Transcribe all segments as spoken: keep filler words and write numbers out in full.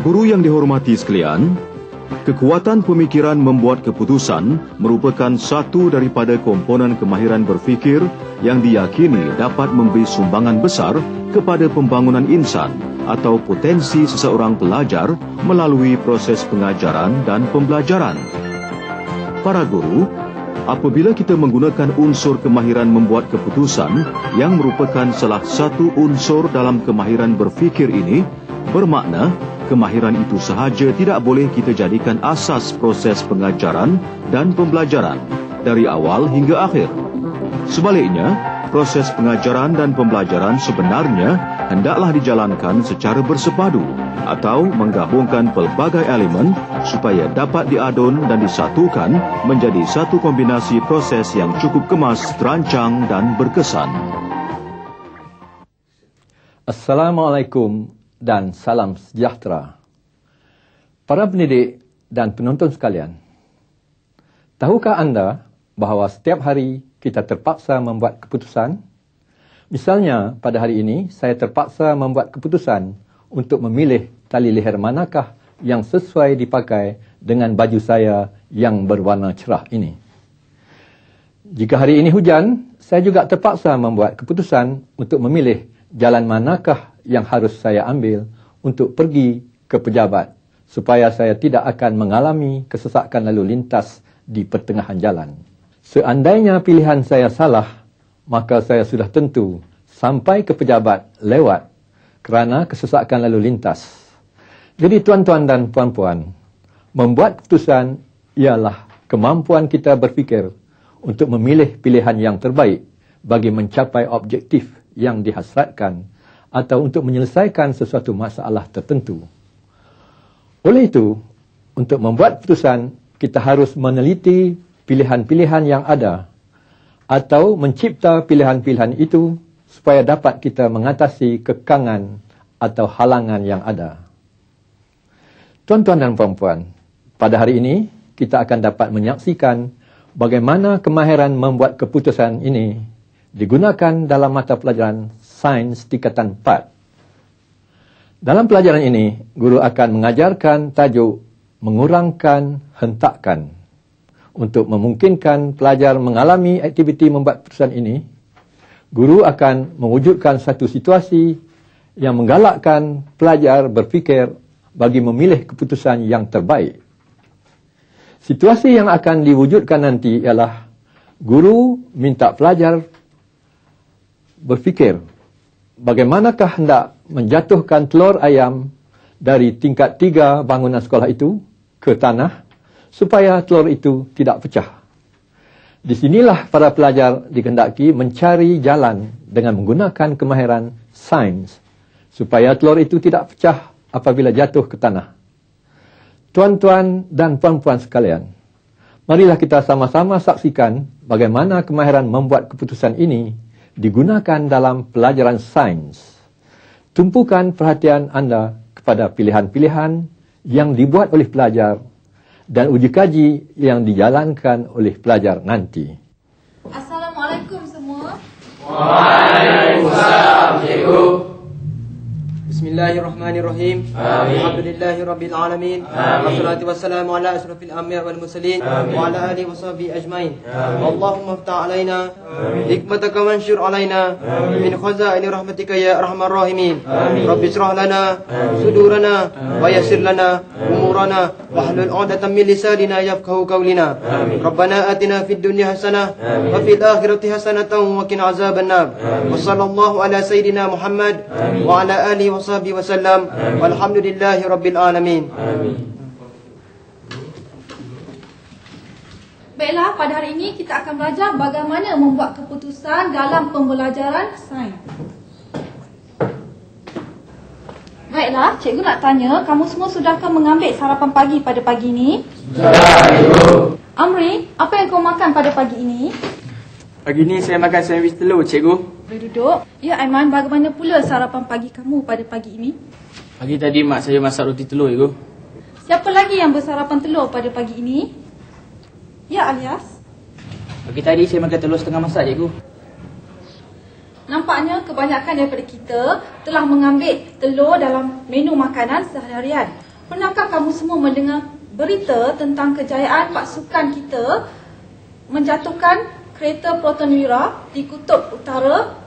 Guru yang dihormati sekalian, kekuatan pemikiran membuat keputusan merupakan satu daripada komponen kemahiran berfikir yang diyakini dapat memberi sumbangan besar kepada pembangunan insan atau potensi seseorang pelajar melalui proses pengajaran dan pembelajaran. Para guru, apabila kita menggunakan unsur kemahiran membuat keputusan yang merupakan salah satu unsur dalam kemahiran berfikir ini, bermakna kemahiran itu sahaja tidak boleh kita jadikan asas proses pengajaran dan pembelajaran dari awal hingga akhir. Sebaliknya, proses pengajaran dan pembelajaran sebenarnya hendaklah dijalankan secara bersepadu atau menggabungkan pelbagai elemen supaya dapat diadun dan disatukan menjadi satu kombinasi proses yang cukup kemas, terancang dan berkesan. Assalamualaikum dan salam sejahtera. Para pendidik dan penonton sekalian, tahukah anda bahawa setiap hari kita terpaksa membuat keputusan? Misalnya, pada hari ini saya terpaksa membuat keputusan untuk memilih tali leher manakah yang sesuai dipakai dengan baju saya yang berwarna cerah ini. Jika hari ini hujan, saya juga terpaksa membuat keputusan untuk memilih jalan manakah yang harus saya ambil untuk pergi ke pejabat supaya saya tidak akan mengalami kesesakan lalu lintas di pertengahan jalan. Seandainya pilihan saya salah, maka saya sudah tentu sampai ke pejabat lewat kerana kesesakan lalu lintas. Jadi tuan-tuan dan puan-puan, membuat keputusan ialah kemampuan kita berfikir untuk memilih pilihan yang terbaik bagi mencapai objektif yang dihasratkan atau untuk menyelesaikan sesuatu masalah tertentu. Oleh itu, untuk membuat keputusan, kita harus meneliti pilihan-pilihan yang ada atau mencipta pilihan-pilihan itu supaya dapat kita mengatasi kekangan atau halangan yang ada. Tuan-tuan dan puan-puan, pada hari ini kita akan dapat menyaksikan bagaimana kemahiran membuat keputusan ini digunakan dalam mata pelajaran Sains Tingkatan empat. Dalam pelajaran ini, guru akan mengajarkan tajuk mengurangkan hentakan. Untuk memungkinkan pelajar mengalami aktiviti membuat keputusan ini, guru akan mewujudkan satu situasi yang menggalakkan pelajar berfikir bagi memilih keputusan yang terbaik. Situasi yang akan diwujudkan nanti ialah guru minta pelajar berfikir bagaimanakah hendak menjatuhkan telur ayam dari tingkat tiga bangunan sekolah itu ke tanah supaya telur itu tidak pecah. Di sinilah para pelajar dikehendaki mencari jalan dengan menggunakan kemahiran sains supaya telur itu tidak pecah apabila jatuh ke tanah. Tuan-tuan dan puan-puan sekalian, marilah kita sama-sama saksikan bagaimana kemahiran membuat keputusan ini digunakan dalam pelajaran sains. Tumpukan perhatian anda kepada pilihan-pilihan yang dibuat oleh pelajar dan uji kaji yang dijalankan oleh pelajar nanti. Assalamualaikum semua. Waalaikumsalam, cikgu. Bismillahirrahmanirrahim. Alhamdulillahirabbil alamin. Wassalatu wassalamu ala asrofil anbiya wal mursalin wa ala alihi washabihi ajmain. Allahumma iftah alaina hikmataka wanshur alaina min khazaini rahmatika ya arhamar rahimin. Rabbi shrah lana sudurana wa yassir lana umurana wahlul 'uqdatam min lisanina yafqahu qawlina. Rabbana atina fid dunya hasanah wa fil akhirati hasanatan wa qina azabannar. Wa sallallahu ala sayidina Muhammad wa ala alihi washabihi wasallam. Walhamdulillahi rabbil alamin. Baiklah, pada hari ini kita akan belajar bagaimana membuat keputusan dalam pembelajaran sains. Baiklah, cikgu nak tanya, kamu semua sudahkah mengambil sarapan pagi pada pagi ini? Sudah, cikgu. Amri, apa yang kau makan pada pagi ini? Pagi ini saya makan sandwich telur, cikgu. Boleh duduk. Ya, Aiman, bagaimana pula sarapan pagi kamu pada pagi ini? Pagi tadi mak saya masak roti telur, cikgu. Siapa lagi yang bersarapan telur pada pagi ini? Ya, Alias. Pagi tadi saya makan telur setengah masak, cikgu. Nampaknya kebanyakan daripada kita telah mengambil telur dalam menu makanan seharian. Pernahkah kamu semua mendengar berita tentang kejayaan pasukan kita menjatuhkan kereta Protonwira di Kutub Utara?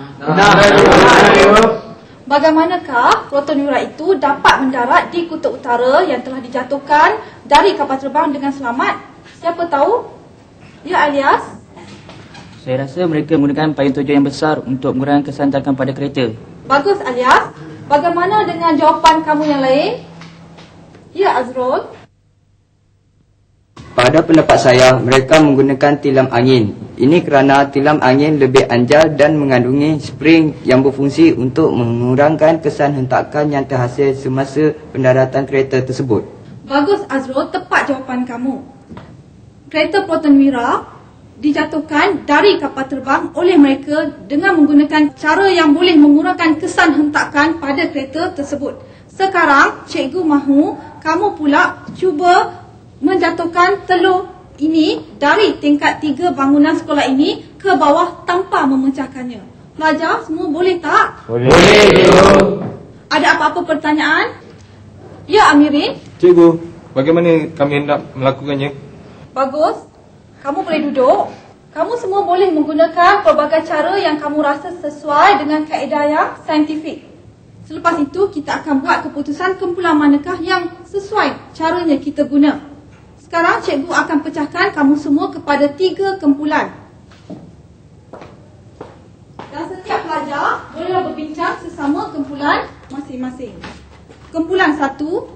Bagaimanakah Protonwira itu dapat mendarat di Kutub Utara yang telah dijatuhkan dari kapal terbang dengan selamat? Siapa tahu? Ya, Alias? Saya rasa mereka menggunakan payung tujuan yang besar untuk mengurangkan kesantakan pada kereta. Bagus, Alias. Bagaimana dengan jawapan kamu yang lain? Ya, Azrul? Pada pendapat saya, mereka menggunakan tilam angin. Ini kerana tilam angin lebih anjal dan mengandungi spring yang berfungsi untuk mengurangkan kesan hentakan yang terhasil semasa pendaratan kereta tersebut. Bagus, Azrul. Tepat jawapan kamu. Kereta Protonwira dijatuhkan dari kapal terbang oleh mereka dengan menggunakan cara yang boleh mengurangkan kesan hentakan pada kereta tersebut. Sekarang, cikgu mahu kamu pula cuba menjatuhkan telur ini dari tingkat tiga bangunan sekolah ini ke bawah tanpa memecahkannya. Pelajar semua boleh tak? Boleh, Cikgu. Ada apa-apa pertanyaan? Ya, Amirin? Cikgu, bagaimana kami hendak melakukannya? Bagus. Kamu boleh duduk. Kamu semua boleh menggunakan pelbagai cara yang kamu rasa sesuai dengan kaedah yang saintifik. Selepas itu, kita akan buat keputusan kumpulan manakah yang sesuai caranya kita guna. Sekarang, cikgu akan pecahkan kamu semua kepada tiga kumpulan. Dan setiap pelajar bolehlah berbincang sesama kumpulan masing-masing. Kumpulan satu,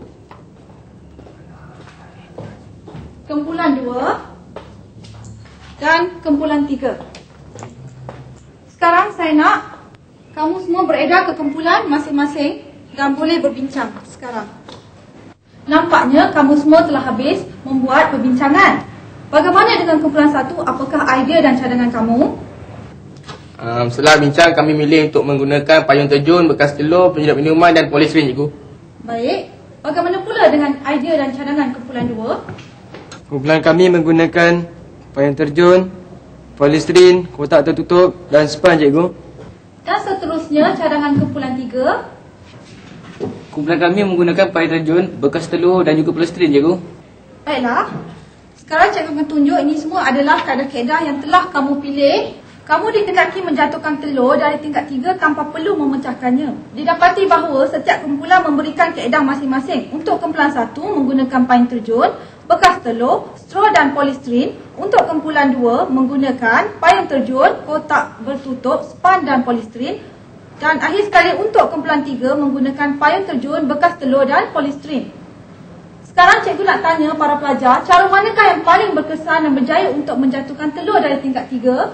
kumpulan dua, dan kumpulan tiga. Sekarang saya nak kamu semua beredar ke kumpulan masing-masing dan boleh berbincang sekarang. Nampaknya kamu semua telah habis membuat perbincangan. Bagaimana dengan kumpulan satu? Apakah idea dan cadangan kamu? Um, setelah bincang, kami milih untuk menggunakan payung terjun, bekas telur, penyedap minuman dan polistiren, Cikgu. Baik. Bagaimana pula dengan idea dan cadangan kumpulan dua? Kumpulan kami menggunakan payung terjun, polistiren, kotak tertutup dan span, Cikgu. Dan seterusnya cadangan kumpulan tiga. Kumpulan kami menggunakan payung terjun, bekas telur dan juga polistiren, Cikgu. Baiklah. Sekarang cikgu akan tunjuk ini semua adalah kaedah-kaedah yang telah kamu pilih. Kamu didekati menjatuhkan telur dari tingkat tiga tanpa perlu memecahkannya. Didapati bahawa setiap kumpulan memberikan kaedah masing-masing. Untuk kumpulan satu menggunakan payung terjun, bekas telur, straw dan polistiren. Untuk kumpulan dua menggunakan payung terjun, kotak bertutup, span dan polistiren. Dan akhir sekali untuk kumpulan tiga menggunakan payung terjun, bekas telur dan polistiren. Sekarang cikgu nak tanya para pelajar, cara manakah yang paling berkesan dan berjaya untuk menjatuhkan telur dari tingkat tiga?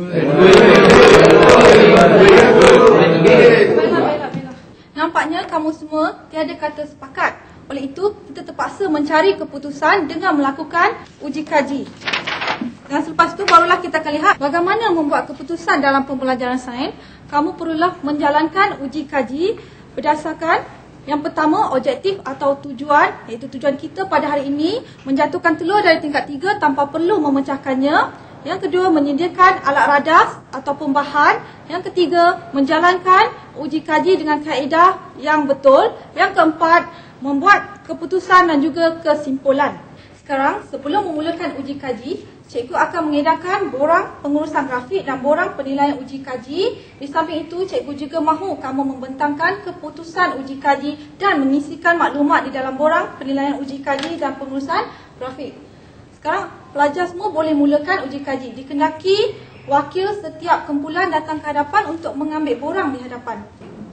Nampaknya kamu semua tiada kata sepakat. Oleh itu, kita terpaksa mencari keputusan dengan melakukan uji kaji. Dan selepas itu barulah kita akan lihat bagaimana membuat keputusan dalam pembelajaran sains. Kamu perlulah menjalankan uji kaji berdasarkan yang pertama, objektif atau tujuan, iaitu tujuan kita pada hari ini menjatuhkan telur dari tingkat tiga tanpa perlu memecahkannya. Yang kedua, menyediakan alat radas ataupun bahan. Yang ketiga, menjalankan uji kaji dengan kaedah yang betul. Yang keempat, membuat keputusan dan juga kesimpulan. Sekarang, sebelum memulakan uji kaji, cikgu akan mengedarkan borang pengurusan grafik dan borang penilaian uji kaji. Di samping itu, cikgu juga mahu kamu membentangkan keputusan uji kaji dan mengisikan maklumat di dalam borang penilaian uji kaji dan pengurusan grafik. Sekarang, pelajar semua boleh mulakan uji kaji. Dikendaki wakil setiap kumpulan datang ke hadapan untuk mengambil borang di hadapan.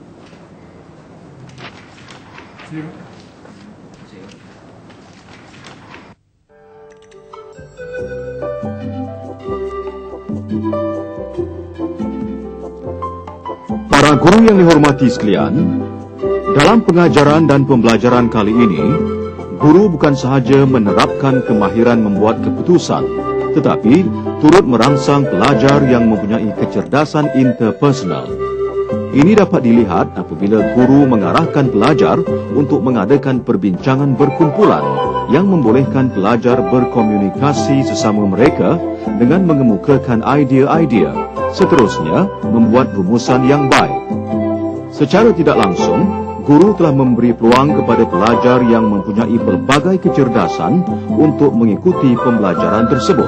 Para guru yang dihormati sekalian, dalam pengajaran dan pembelajaran kali ini, guru bukan sahaja menerapkan kemahiran membuat keputusan, tetapi turut merangsang pelajar yang mempunyai kecerdasan interpersonal. Ini dapat dilihat apabila guru mengarahkan pelajar untuk mengadakan perbincangan berkumpulan yang membolehkan pelajar berkomunikasi sesama mereka dengan mengemukakan idea-idea. Seterusnya, membuat rumusan yang baik. Secara tidak langsung, guru telah memberi peluang kepada pelajar yang mempunyai pelbagai kecerdasan untuk mengikuti pembelajaran tersebut.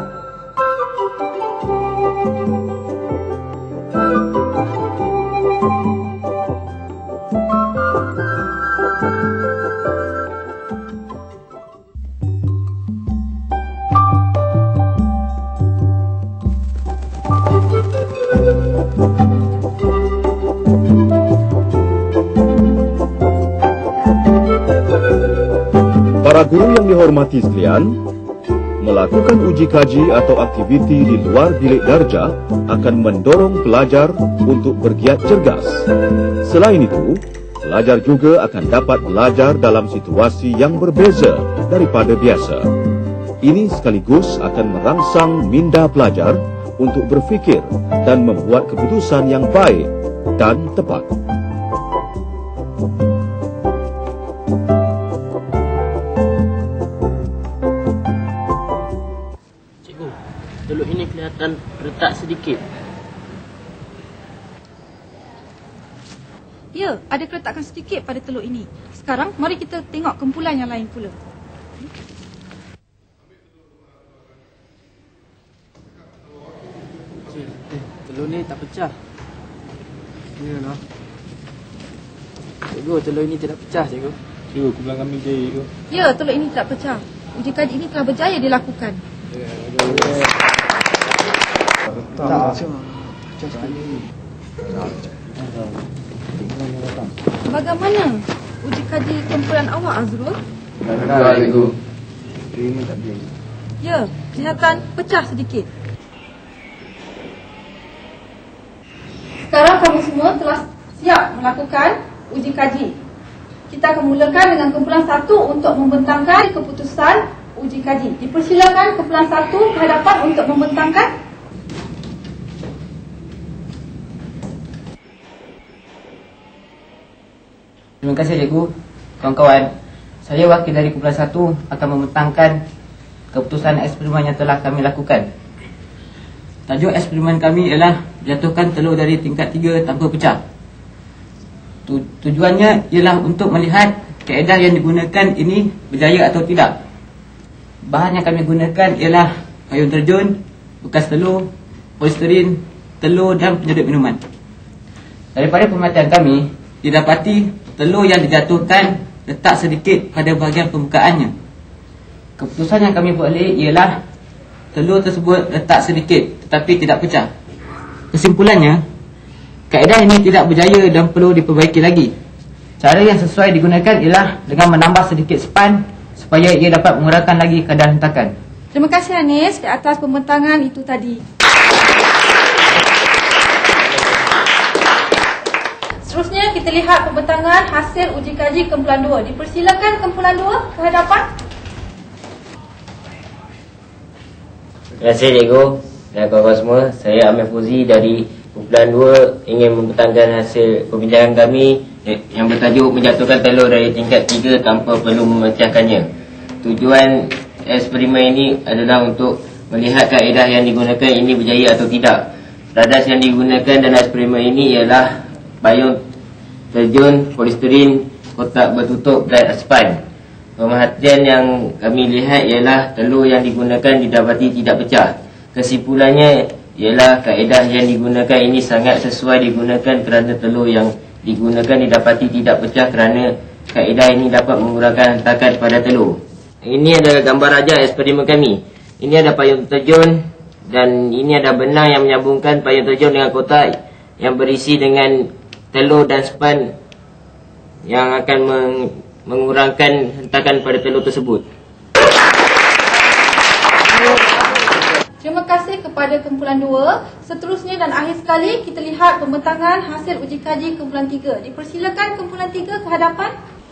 Para guru yang dihormati sekalian, melakukan uji kaji atau aktiviti di luar bilik darjah akan mendorong pelajar untuk bergiat cergas. Selain itu, pelajar juga akan dapat belajar dalam situasi yang berbeza daripada biasa. Ini sekaligus akan merangsang minda pelajar untuk berfikir dan membuat keputusan yang baik dan tepat. Cikgu, telur ini kelihatan retak sedikit. Ya, ada keretakan sedikit pada telur ini. Sekarang, mari kita tengok kumpulan yang lain pula. Telur ni tak pecah. Yalah. Cikgu, telur ini tidak pecah, cikgu. Cikgu, kumpulan kami berjaya, cikgu. Ya, telur ini tidak pecah. Uji kaji ini telah berjaya dilakukan. Tak. Bagaimana uji kaji kumpulan awak, Azrul? Tak, cikgu. Ya, kelihatan pecah sedikit. Sekarang kamu semua telah siap melakukan uji kaji. Kita akan mulakan dengan kumpulan satu untuk membentangkan keputusan uji kaji. Dipersilakan kumpulan satu ke hadapan untuk membentangkan. Terima kasih, cikgu. Kawan-kawan, saya wakil dari kumpulan satu akan membentangkan keputusan eksperimen yang telah kami lakukan. Tajuk eksperimen kami ialah jatuhkan telur dari tingkat tiga tanpa pecah. Tu, tujuannya ialah untuk melihat kaedah yang digunakan ini berjaya atau tidak. Bahan yang kami gunakan ialah payung terjun, bekas telur, polisterin, telur dan penyedup minuman. Daripada pemerhatian kami, didapati telur yang dijatuhkan letak sedikit pada bahagian permukaannya. Keputusan yang kami buat ialah telur tersebut letak sedikit tetapi tidak pecah. Kesimpulannya, kaedah ini tidak berjaya dan perlu diperbaiki lagi. Cara yang sesuai digunakan ialah dengan menambah sedikit span supaya ia dapat mengurangkan lagi kadar hentakan. Terima kasih Anis di atas pembentangan itu tadi. Seterusnya kita lihat pembentangan hasil uji kaji kumpulan dua. Dipersilakan kumpulan dua ke hadapan. Terima kasih, cikgu dan kawan-kawan semua. Saya Amir Fuzi dari kumpulan dua ingin membentangkan hasil perbincangan kami yang bertajuk menjatuhkan telur dari tingkat tiga tanpa perlu memecahkannya. Tujuan eksperimen ini adalah untuk melihat kaedah yang digunakan ini berjaya atau tidak. Radas yang digunakan dalam eksperimen ini ialah payung terjun, polisterin, kotak bertutup dan span. Pemerhatian yang kami lihat ialah telur yang digunakan didapati tidak pecah. Kesimpulannya ialah kaedah yang digunakan ini sangat sesuai digunakan kerana telur yang digunakan didapati tidak pecah kerana kaedah ini dapat mengurangkan hentakan pada telur. Ini adalah gambar raja eksperimen kami. Ini ada payung terjun dan ini ada benang yang menyambungkan payung terjun dengan kotak yang berisi dengan telur dan span yang akan meng mengurangkan hentakan pada telur tersebut. Terima kasih kepada kumpulan dua. Seterusnya dan akhir sekali kita lihat pembentangan hasil uji kaji kumpulan tiga. Dipersilakan kumpulan tiga ke hadapan.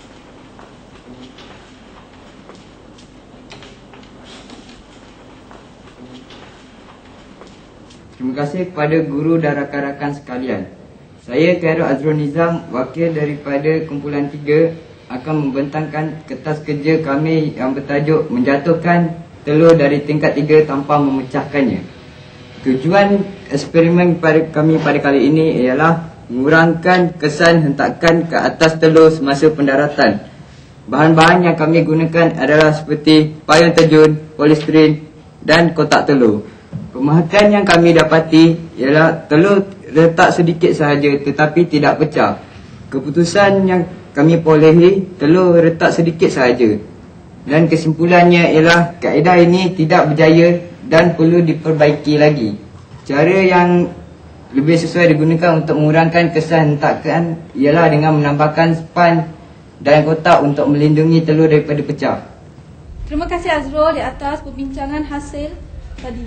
Terima kasih kepada guru dan rakan-rakan sekalian. Saya Khairul Azrul Nizam, wakil daripada kumpulan tiga akan membentangkan kertas kerja kami yang bertajuk menjatuhkan telur dari tingkat tiga tanpa memecahkannya. Tujuan eksperimen pada kami pada kali ini ialah mengurangkan kesan hentakan ke atas telur semasa pendaratan. Bahan-bahan yang kami gunakan adalah seperti payung terjun, polistiren dan kotak telur. Pemahakan yang kami dapati ialah telur retak sedikit sahaja tetapi tidak pecah. Keputusan yang kami perolehi, telur retak sedikit sahaja. Dan kesimpulannya ialah kaedah ini tidak berjaya dan perlu diperbaiki lagi. Cara yang lebih sesuai digunakan untuk mengurangkan kesan hentakan ialah dengan menambahkan span dan kotak untuk melindungi telur daripada pecah. Terima kasih Azrul di atas perbincangan hasil tadi.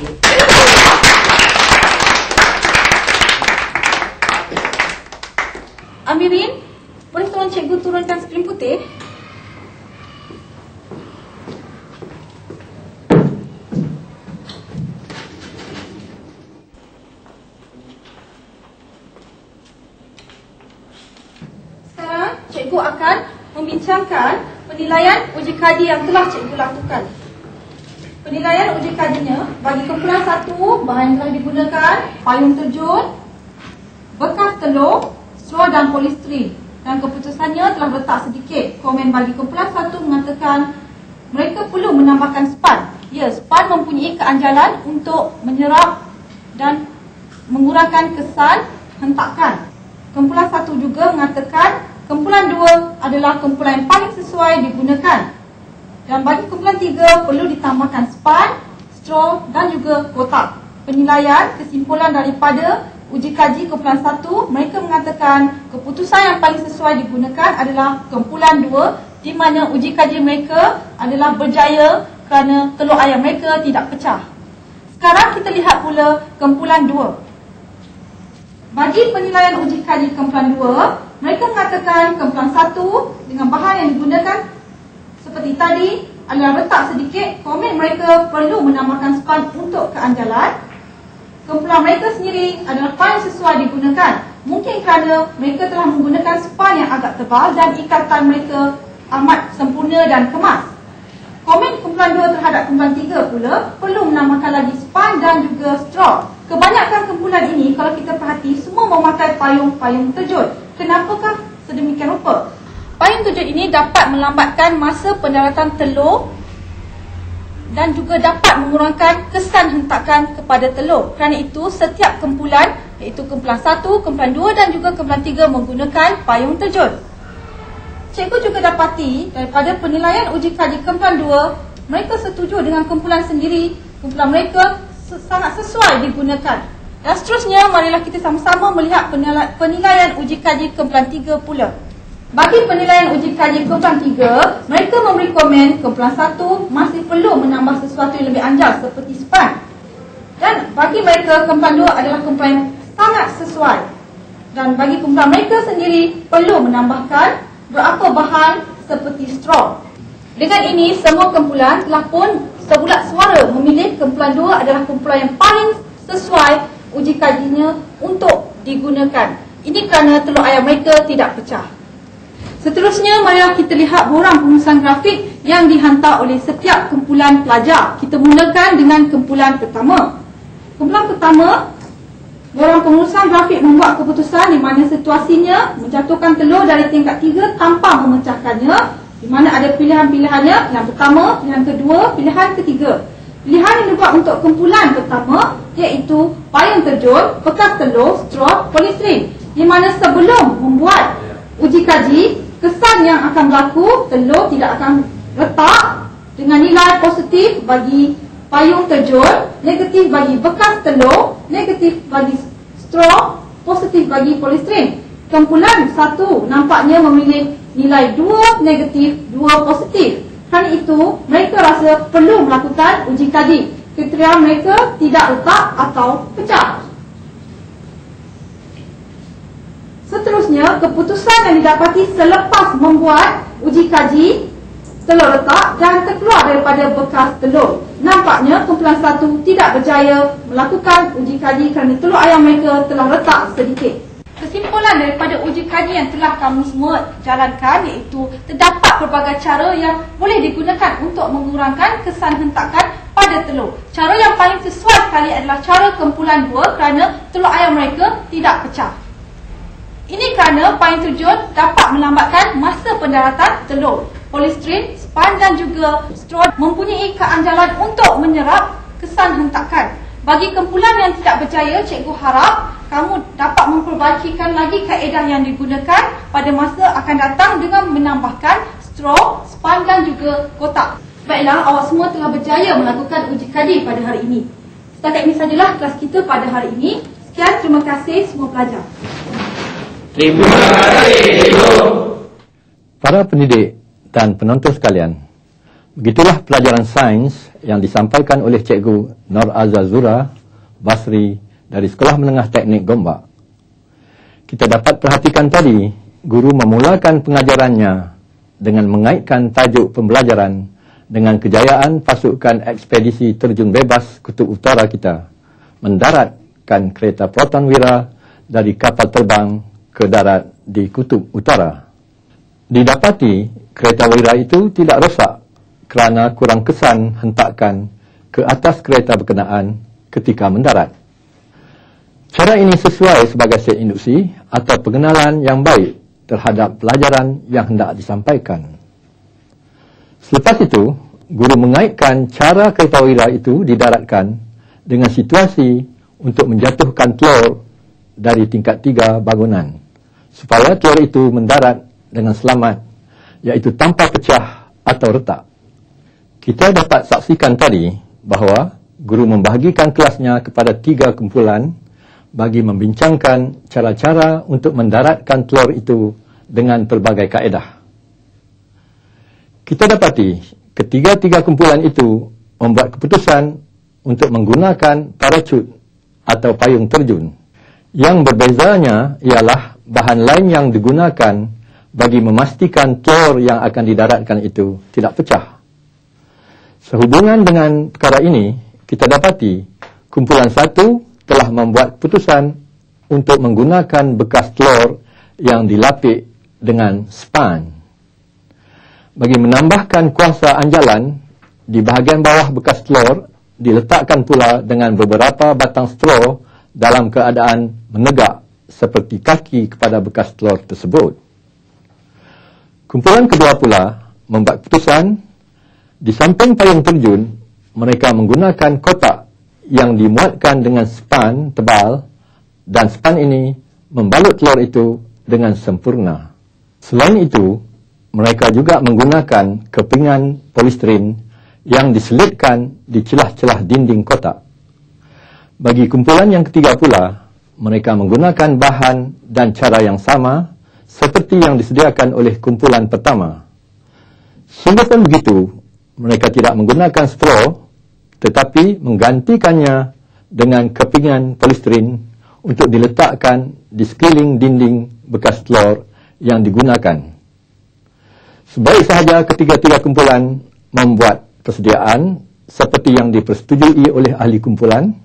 Amirin, boleh tolong cikgu turunkan skrin putih? Sekarang cikgu akan membincangkan penilaian uji kaji yang telah cikgu lakukan. Penilaian uji kajinya bagi kumpulan satu, bahan yang telah digunakan, payung terjun, bekas telur, straw dan polistiren. Dan keputusannya telah letak sedikit. Komen bagi kumpulan satu mengatakan mereka perlu menambahkan span. Ya, span mempunyai keanjalan untuk menyerap dan mengurangkan kesan hentakan. Kumpulan satu juga mengatakan kumpulan dua adalah kumpulan yang paling sesuai digunakan. Dan bagi kumpulan tiga perlu ditambahkan span, straw dan juga kotak. Penilaian kesimpulan daripada uji kaji kumpulan satu, mereka mengatakan keputusan yang paling sesuai digunakan adalah kumpulan dua, di mana uji kaji mereka adalah berjaya kerana telur ayam mereka tidak pecah. Sekarang kita lihat pula kumpulan dua. Bagi penilaian uji kaji kumpulan dua, mereka mengatakan kumpulan satu dengan bahan yang digunakan seperti tadi adalah retak sedikit. Komen mereka perlu menambahkan span untuk keanjalan. Kumpulan mereka sendiri adalah span yang sesuai digunakan. Mungkin kerana mereka telah menggunakan span yang agak tebal dan ikatan mereka amat sempurna dan kemas. Komen kumpulan dua terhadap kumpulan tiga pula perlu menambahkan lagi span dan juga straw. Kebanyakan kumpulan ini kalau kita perhati semua memakai payung-payung terjun. Kenapakah sedemikian rupa? Payung terjun ini dapat melambatkan masa pendaratan telur dan juga dapat mengurangkan kesan hentakan kepada telur. Kerana itu setiap kumpulan, iaitu kumpulan satu, kumpulan dua dan juga kumpulan tiga menggunakan payung terjun. Cikgu juga dapati daripada penilaian uji kaji kumpulan dua, mereka setuju dengan kumpulan sendiri. Kumpulan mereka sangat sesuai digunakan. Dan seterusnya, marilah kita sama-sama melihat penilaian uji kaji kumpulan tiga pula. Bagi penilaian uji kaji kumpulan tiga, mereka memberi komen kumpulan satu masih perlu menambah sesuatu yang lebih anjal seperti span. Dan bagi mereka, kumpulan dua adalah kumpulan yang sangat sesuai. Dan bagi kumpulan mereka sendiri perlu menambahkan berapa bahan seperti straw. Dengan ini, semua kumpulan telah pun sebulat suara memilih kumpulan dua adalah kumpulan yang paling sesuai uji kajinya untuk digunakan. Ini kerana telur ayam mereka tidak pecah. Seterusnya, marilah kita lihat borang pengurusan grafik yang dihantar oleh setiap kumpulan pelajar. Kita mulakan dengan kumpulan pertama. Kumpulan pertama, borang pengurusan grafik membuat keputusan di mana situasinya menjatuhkan telur dari tingkat tiga tanpa memecahkannya, di mana ada pilihan-pilihannya. Yang pertama, pilihan kedua, pilihan ketiga. Pilihan yang dibuat untuk kumpulan pertama iaitu payung terjun, bekas telur, straw, polistiren. Di mana sebelum membuat uji kaji, kesan yang akan berlaku, telur tidak akan retak dengan nilai positif bagi payung terjun, negatif bagi bekas telur, negatif bagi straw, positif bagi polistiren. Kumpulan satu nampaknya memilih nilai dua negatif, dua positif. Kerana itu, mereka rasa perlu melakukan uji kaji. Kriteria mereka tidak retak atau pecah. Seterusnya, keputusan yang didapati selepas membuat uji kaji telur retak dan terkeluar daripada bekas telur. Nampaknya kumpulan satu tidak berjaya melakukan uji kaji kerana telur ayam mereka telah retak sedikit. Kesimpulan daripada uji kaji yang telah kamu semua jalankan iaitu terdapat pelbagai cara yang boleh digunakan untuk mengurangkan kesan hentakan pada telur. Cara yang paling sesuai sekali adalah cara kumpulan dua kerana telur ayam mereka tidak pecah. Ini kerana payung terjun dapat melambatkan masa pendaratan telur. Polistrin, span dan juga straw mempunyai keandalan untuk menyerap kesan hentakan. Bagi kumpulan yang tidak berjaya, cikgu harap kamu dapat memperbaikikan lagi kaedah yang digunakan pada masa akan datang dengan menambahkan straw, span dan juga kotak. Baiklah, awak semua telah berjaya melakukan uji kadi pada hari ini. Setakat ini sajalah kelas kita pada hari ini. Sekian, terima kasih semua pelajar. Terima kasih, cikgu. Para pendidik dan penonton sekalian, begitulah pelajaran sains yang disampaikan oleh Cikgu Nur Azazura Basri dari Sekolah Menengah Teknik Gombak. Kita dapat perhatikan tadi, guru memulakan pengajarannya dengan mengaitkan tajuk pembelajaran dengan kejayaan pasukan ekspedisi terjun bebas Kutub Utara kita mendaratkan kereta Proton Wira dari kapal terbang ke darat di Kutub Utara. Didapati kereta Wira itu tidak rosak kerana kurang kesan hentakan ke atas kereta berkenaan ketika mendarat. Cara ini sesuai sebagai set induksi atau pengenalan yang baik terhadap pelajaran yang hendak disampaikan. Selepas itu, guru mengaitkan cara kereta Wira itu didaratkan dengan situasi untuk menjatuhkan telur dari tingkat tiga bangunan, supaya telur itu mendarat dengan selamat, iaitu tanpa pecah atau retak. Kita dapat saksikan tadi bahawa guru membahagikan kelasnya kepada tiga kumpulan bagi membincangkan cara-cara untuk mendaratkan telur itu dengan pelbagai kaedah. Kita dapati ketiga-tiga kumpulan itu membuat keputusan untuk menggunakan parachute atau payung terjun. Yang berbezanya ialah bahan lain yang digunakan bagi memastikan telur yang akan didaratkan itu tidak pecah. Sehubungan dengan perkara ini, kita dapati kumpulan satu telah membuat keputusan untuk menggunakan bekas telur yang dilapik dengan span. Bagi menambahkan kuasa anjalan, di bahagian bawah bekas telur diletakkan pula dengan beberapa batang straw dalam keadaan menegak seperti kaki kepada bekas telur tersebut. Kumpulan kedua pula membuat keputusan di samping payung terjun, mereka menggunakan kotak yang dimuatkan dengan span tebal dan span ini membalut telur itu dengan sempurna. Selain itu, mereka juga menggunakan kepingan polistrin yang diselitkan di celah-celah dinding kotak. Bagi kumpulan yang ketiga pula, mereka menggunakan bahan dan cara yang sama seperti yang disediakan oleh kumpulan pertama. Sungguh pun begitu, mereka tidak menggunakan straw, tetapi menggantikannya dengan kepingan polistrin untuk diletakkan di sekeliling dinding bekas telur yang digunakan. Sebaik sahaja ketiga-tiga kumpulan membuat persediaan seperti yang dipersetujui oleh ahli kumpulan,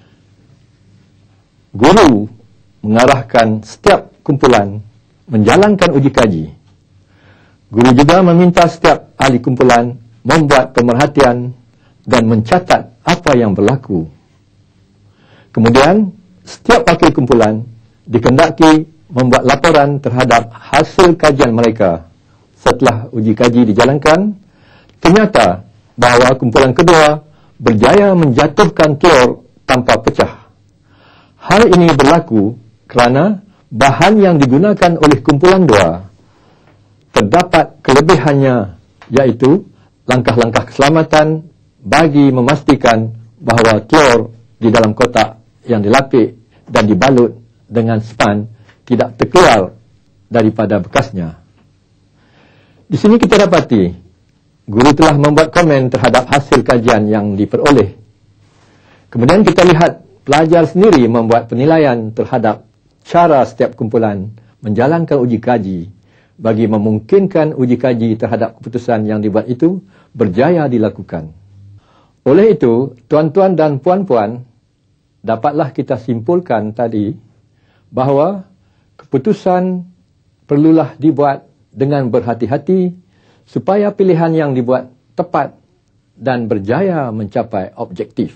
guru mengarahkan setiap kumpulan menjalankan uji kaji. Guru juga meminta setiap ahli kumpulan membuat pemerhatian dan mencatat apa yang berlaku. Kemudian, setiap wakil kumpulan dikendaki membuat laporan terhadap hasil kajian mereka. Setelah uji kaji dijalankan, ternyata bahawa kumpulan kedua berjaya menjatuhkan telur tanpa pecah. Hal ini berlaku kerana bahan yang digunakan oleh kumpulan dua terdapat kelebihannya, iaitu langkah-langkah keselamatan bagi memastikan bahawa telur di dalam kotak yang dilapik dan dibalut dengan span tidak terkeluar daripada bekasnya. Di sini kita dapati, guru telah membuat komen terhadap hasil kajian yang diperoleh. Kemudian kita lihat pelajar sendiri membuat penilaian terhadap cara setiap kumpulan menjalankan uji kaji bagi memungkinkan uji kaji terhadap keputusan yang dibuat itu berjaya dilakukan. Oleh itu, tuan-tuan dan puan-puan, dapatlah kita simpulkan tadi bahawa keputusan perlulah dibuat dengan berhati-hati supaya pilihan yang dibuat tepat dan berjaya mencapai objektif.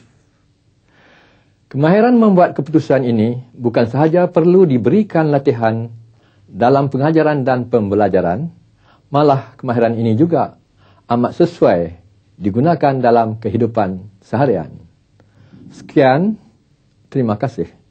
Kemahiran membuat keputusan ini bukan sahaja perlu diberikan latihan dalam pengajaran dan pembelajaran, malah kemahiran ini juga amat sesuai digunakan dalam kehidupan seharian. Sekian, terima kasih.